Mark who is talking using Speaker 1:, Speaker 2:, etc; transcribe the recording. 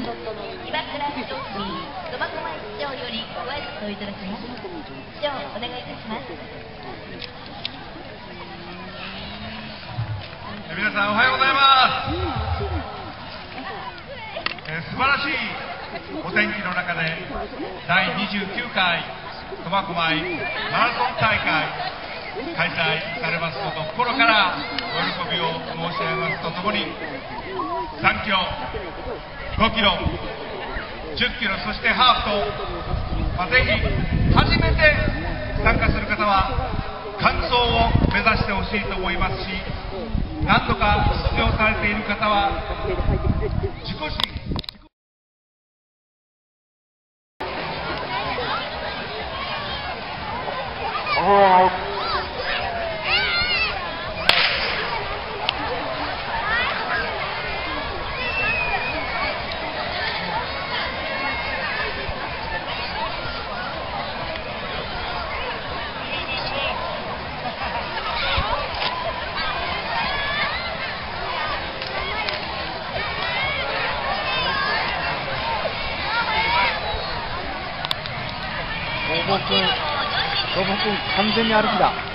Speaker 1: 岩倉一組、苫小牧市長よりご挨拶をいただきます。市長、お願いいたします。
Speaker 2: 皆さんおはようございます。素晴らしいお天気の中で第29回苫小牧マラソン大会開催されますことを心からお喜びを申し上げますとともに、3キロ、5キロ、10キロ、そしてハーフと、ぜひ初めて参加する方は完走を目指してほしいと思いますし、何度か出場されている方は自己新
Speaker 3: 完全に歩きだ。